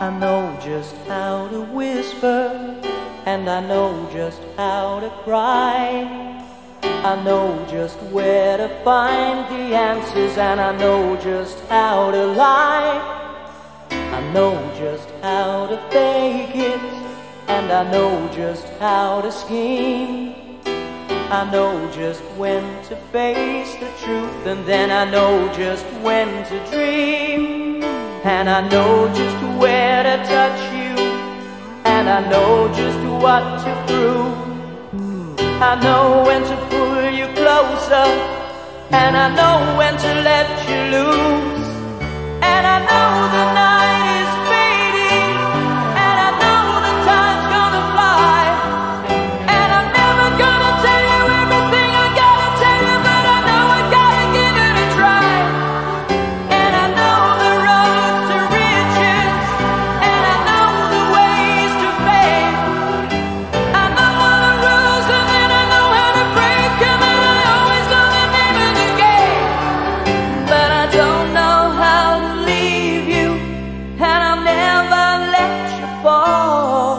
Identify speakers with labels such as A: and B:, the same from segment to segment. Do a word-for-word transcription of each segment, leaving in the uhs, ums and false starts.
A: I know just how to whisper, and I know just how to cry. I know just where to find the answers, and I know just how to lie. I know just how to fake it, and I know just how to scheme. I know just when to face the truth, and then I know just when to dream. And I know just where to touch you, and I know just what to prove. I know when to pull you closer, and I know when to let you loose. And I know the night is fading, and I know the time's gonna fly. And I'm never gonna tell you everything I gotta tell you, but I know I gotta give it a try. And I know the roads to riches, and I know the ways to fame. I know all the rules, and then I know how to break them, and I always know the name of the game. But I don't know how to leave you, and I'll never let you fall.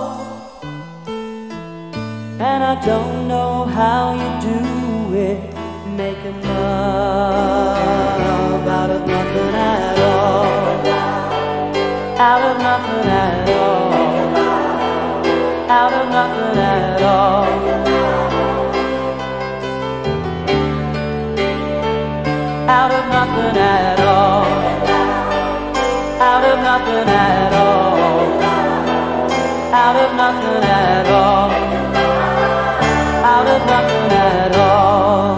A: And I don't know how you do it, making love out of nothing at all. Out of nothing at all. Out of nothing at all. Out of nothing at all. Out of nothing at all. Out of nothing at all. Out of nothing at all.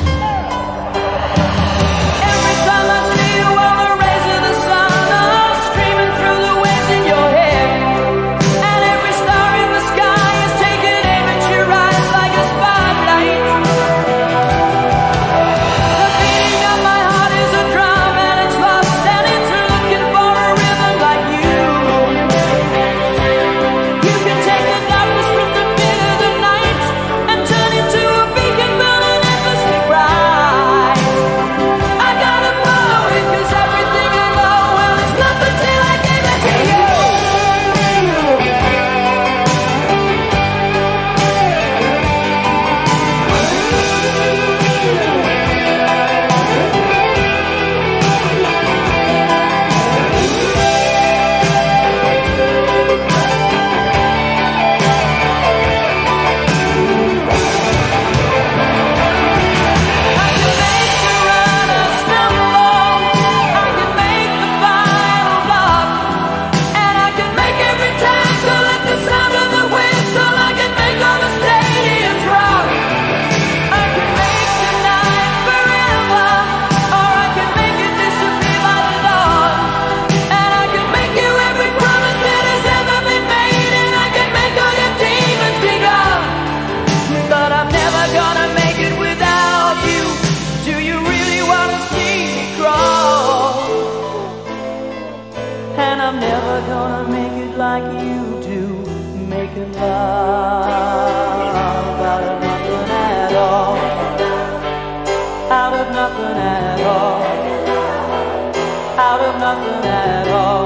A: Every time I see you on the rays of the sun, I'm streaming through the waves in your head. And every star in the sky is taking aim at your eyes like a spotlight. The beating of my heart is a drum, and it's lost, and it's looking for a rhythm like you. You can take the darkness from the pit of the night and turn it to a beacon burning endlessly bright. I gotta follow it, 'cause everything I know, well, it's nothing till I give it to you. I can make the runner stumble, I can make the final block, and I can make every tackle at the sound of the whistle. I can make all the stadiums rock. I can make tonight forever, or I can make it disappear by the dawn. And I can make you every promise that has ever been made, and I can make all your demons be gone. But I'm never gonna make it without you. Do you really wanna see me crawl? And I'm never gonna make it like you do, making love out of nothing at all. Out of nothing at all. Out of nothing at all.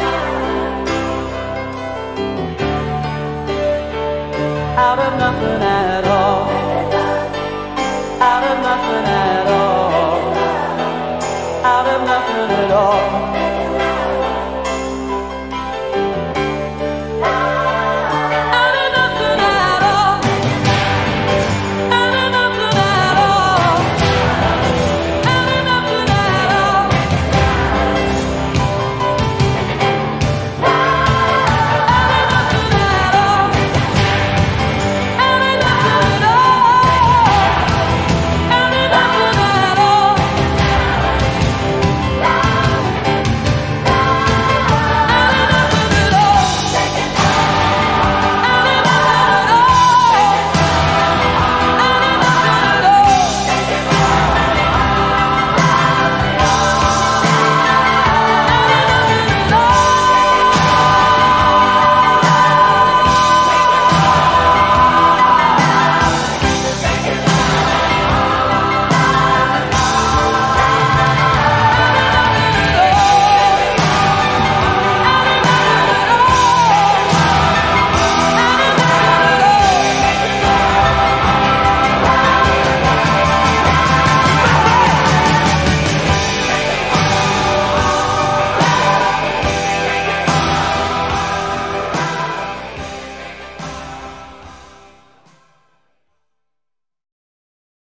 A: Out of nothing at all. Out of nothing at all. Out of nothing at all.